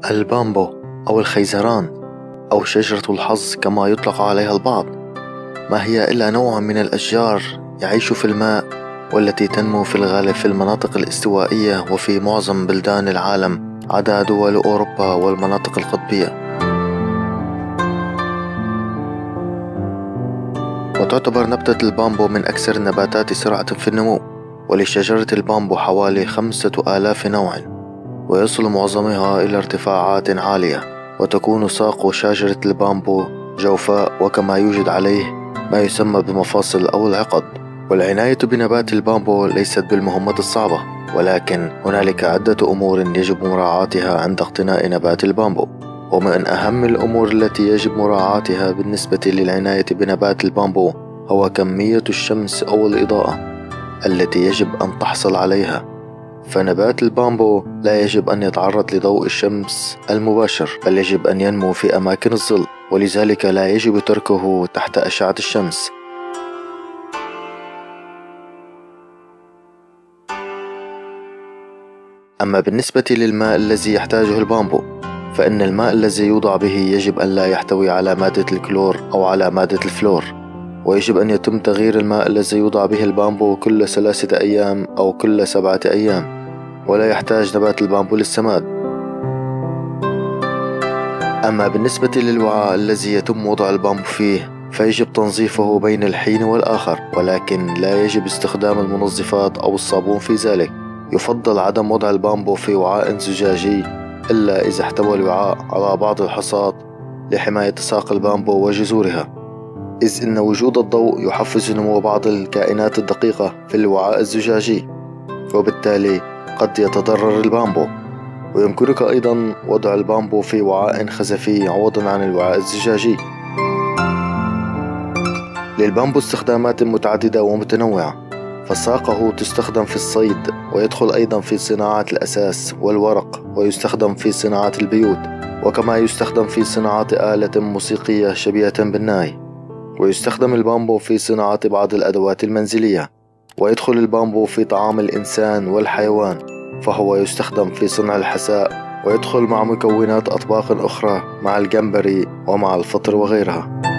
البامبو أو الخيزران أو شجرة الحظ كما يطلق عليها البعض، ما هي إلا نوع من الأشجار يعيش في الماء، والتي تنمو في الغالب في المناطق الاستوائية وفي معظم بلدان العالم عدا دول أوروبا والمناطق القطبية. وتعتبر نبتة البامبو من أكثر النباتات سرعة في النمو، ولشجرة البامبو حوالي 5000 نوع، ويصل معظمها إلى ارتفاعات عالية، وتكون ساق شجرة البامبو جوفاء، وكما يوجد عليه ما يسمى بالمفاصل أو العقد. والعناية بنبات البامبو ليست بالمهمة الصعبة، ولكن هنالك عدة أمور يجب مراعاتها عند اقتناء نبات البامبو. ومن أهم الأمور التي يجب مراعاتها بالنسبة للعناية بنبات البامبو هو كمية الشمس أو الإضاءة التي يجب أن تحصل عليها، فنبات البامبو لا يجب أن يتعرض لضوء الشمس المباشر، بل يجب أن ينمو في أماكن الظل، ولذلك لا يجب تركه تحت أشعة الشمس. أما بالنسبة للماء الذي يحتاجه البامبو، فإن الماء الذي يوضع به يجب أن لا يحتوي على مادة الكلور أو على مادة الفلور، ويجب أن يتم تغيير الماء الذي يوضع به البامبو كل 3 أيام أو كل 7 أيام، ولا يحتاج نبات البامبو للسماد. أما بالنسبة للوعاء الذي يتم وضع البامبو فيه، فيجب تنظيفه بين الحين والآخر، ولكن لا يجب استخدام المنظفات أو الصابون في ذلك. يفضل عدم وضع البامبو في وعاء زجاجي إلا إذا احتوى الوعاء على بعض الحصاد لحماية ساق البامبو وجذورها، إذ إن وجود الضوء يحفز نمو بعض الكائنات الدقيقة في الوعاء الزجاجي، وبالتالي قد يتضرر البامبو. ويمكنك أيضا وضع البامبو في وعاء خزفي عوضا عن الوعاء الزجاجي. للبامبو استخدامات متعددة ومتنوعة، فساقه تستخدم في الصيد، ويدخل أيضا في صناعة الأساس والورق، ويستخدم في صناعة البيوت، وكما يستخدم في صناعة آلة موسيقية شبيهة بالناي. ويستخدم البامبو في صناعة بعض الأدوات المنزلية، ويدخل البامبو في طعام الإنسان والحيوان، فهو يستخدم في صنع الحساء، ويدخل مع مكونات أطباق أخرى مع الجمبري ومع الفطر وغيرها.